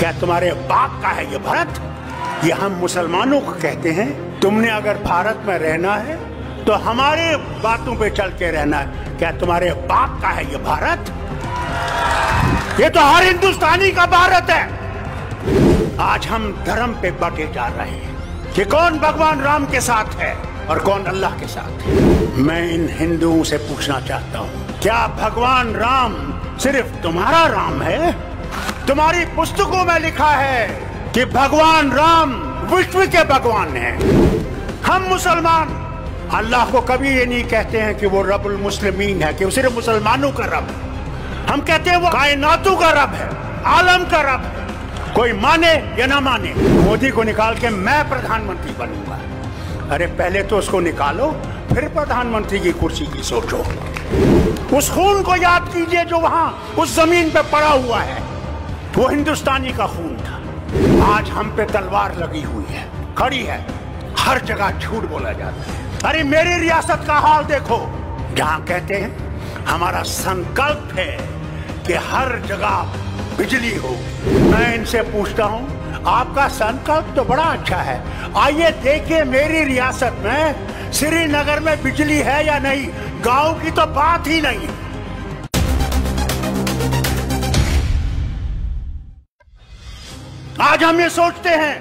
क्या तुम्हारे बाप का है ये भारत? ये हम मुसलमानों को कहते हैं, तुमने अगर भारत में रहना है तो हमारे बातों पे चल के रहना है। क्या तुम्हारे बाप का है ये भारत? ये तो हर हिंदुस्तानी का भारत है। आज हम धर्म पे बटे जा रहे हैं कि कौन भगवान राम के साथ है और कौन अल्लाह के साथ है। मैं इन हिंदुओं से पूछना चाहता हूँ, क्या भगवान राम सिर्फ तुम्हारा राम है? तुम्हारी पुस्तकों में लिखा है कि भगवान राम विश्व के भगवान हैं। हम मुसलमान अल्लाह को कभी ये नहीं कहते हैं कि वो रब्बुल मुस्लिमीन है, कि वो सिर्फ मुसलमानों का रब है। हम कहते हैं वो कायनातों का रब है, आलम का रब है। कोई माने या ना माने, मोदी को निकाल के मैं प्रधानमंत्री बनूंगा। अरे पहले तो उसको निकालो, फिर प्रधानमंत्री की कुर्सी की सोचो। उस खून को याद कीजिए जो वहां उस जमीन पे पड़ा हुआ है, वो हिंदुस्तानी का खून था। आज हम पे तलवार लगी हुई है, खड़ी है, हर जगह झूठ बोला जाता है। अरे मेरी रियासत का हाल देखो, जहां कहते हैं हमारा संकल्प है कि हर जगह बिजली हो। मैं इनसे पूछता हूं, आपका संकल्प तो बड़ा अच्छा है, आइए देखिए मेरी रियासत में श्रीनगर में बिजली है या नहीं। गांव की तो बात ही नहीं। आज हम ये सोचते हैं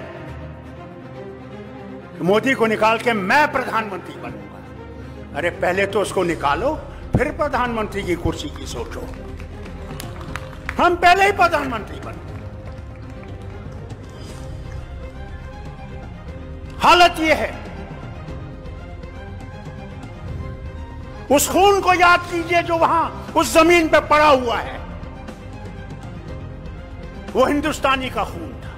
मोदी को निकाल के मैं प्रधानमंत्री बनूंगा। अरे पहले तो उसको निकालो, फिर प्रधानमंत्री की कुर्सी की सोचो। हम पहले ही प्रधानमंत्री बने। हालत यह है, उस खून को याद कीजिए जो वहां उस जमीन पे पड़ा हुआ है, वो हिंदुस्तानी का खून था।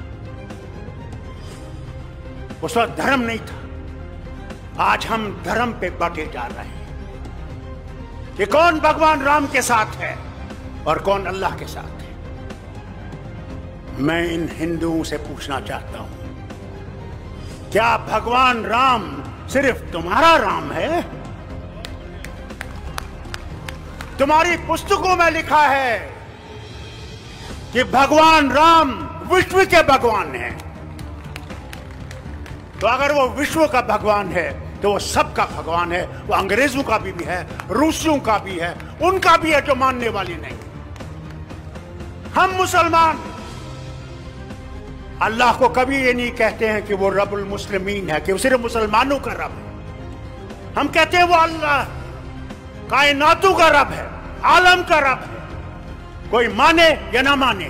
उस वक्त धर्म नहीं था। आज हम धर्म पे बटे जा रहे हैं कि कौन भगवान राम के साथ है और कौन अल्लाह के साथ है। मैं इन हिंदुओं से पूछना चाहता हूं, क्या भगवान राम सिर्फ तुम्हारा राम है? तुम्हारी पुस्तकों में लिखा है कि भगवान राम विश्व के भगवान हैं। तो अगर वो विश्व का भगवान है तो वो सबका भगवान है। वो अंग्रेजों का भी है, रूसियों का भी है, उनका भी है जो मानने वाली नहीं। हम मुसलमान अल्लाह को कभी ये नहीं कहते हैं कि वो रब्बुल मुस्लिमीन है, कि वो सिर्फ मुसलमानों का रब है। हम कहते हैं वो अल्लाह कायनातों का रब है, आलम का रब है। कोई माने या ना माने,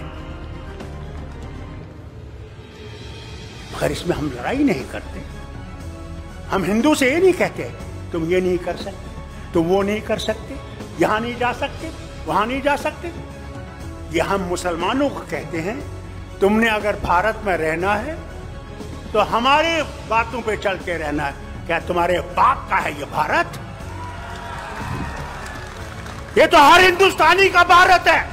मगर इसमें हम लड़ाई नहीं करते। हम हिंदू से ये नहीं कहते तुम ये नहीं कर सकते, तुम वो नहीं कर सकते, यहां नहीं जा सकते, वहां नहीं जा सकते। ये हम मुसलमानों को कहते हैं, तुमने अगर भारत में रहना है तो हमारे बातों पे चल के रहना है। क्या तुम्हारे बाप का है ये भारत? ये तो हर हिंदुस्तानी का भारत है।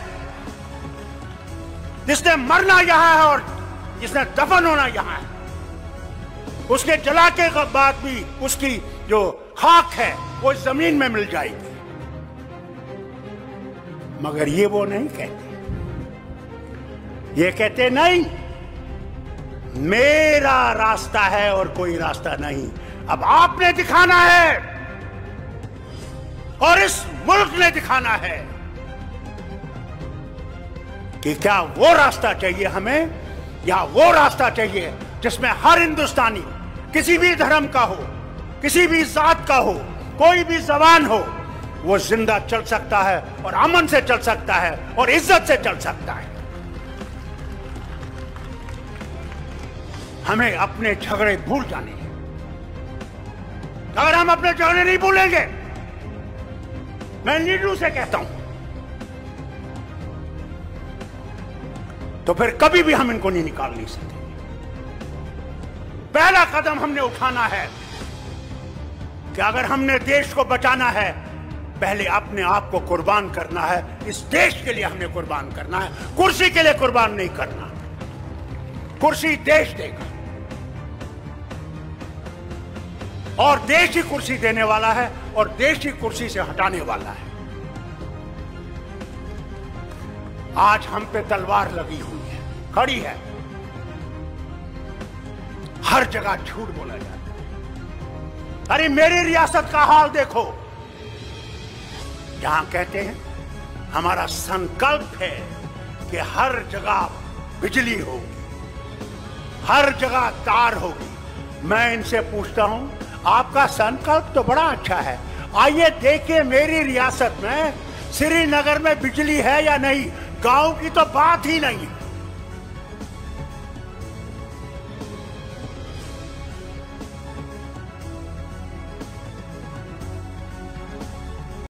जिसने मरना यहां है और जिसने दफन होना यहां है। उसके जला के बाद भी उसकी जो खाक है वो जमीन में मिल जाएगी। मगर ये वो नहीं कहते। ये कहते नहीं, मेरा रास्ता है और कोई रास्ता नहीं। अब आपने दिखाना है और इस मुल्क ने दिखाना है कि क्या वो रास्ता चाहिए हमें, या वो रास्ता चाहिए जिसमें हर हिंदुस्तानी किसी भी धर्म का हो, किसी भी जात का हो, कोई भी जबान हो, वो जिंदा चल सकता है और अमन से चल सकता है और इज्जत से चल सकता है। हमें अपने झगड़े भूल जाने हैं। अगर हम अपने झगड़े नहीं भूलेंगे, मैं लीडरों से कहता हूं, तो फिर कभी भी हम इनको नहीं निकाल नहीं सकते। पहला कदम हमने उठाना है कि अगर हमने देश को बचाना है, पहले अपने आप को कुर्बान करना है। इस देश के लिए हमने कुर्बान करना है, कुर्सी के लिए कुर्बान नहीं करना। कुर्सी देश देगा और देश ही कुर्सी देने वाला है और देश ही कुर्सी से हटाने वाला है। आज हम पे तलवार लगी हुई है, खड़ी है, हर जगह झूठ बोला जाता है। अरे मेरी रियासत का हाल देखो, यहां कहते हैं हमारा संकल्प है कि हर जगह बिजली होगी, हर जगह तार होगी। मैं इनसे पूछता हूं, आपका संकल्प तो बड़ा अच्छा है, आइए देखिए मेरी रियासत में श्रीनगर में बिजली है या नहीं। गांव की तो बात ही नहीं।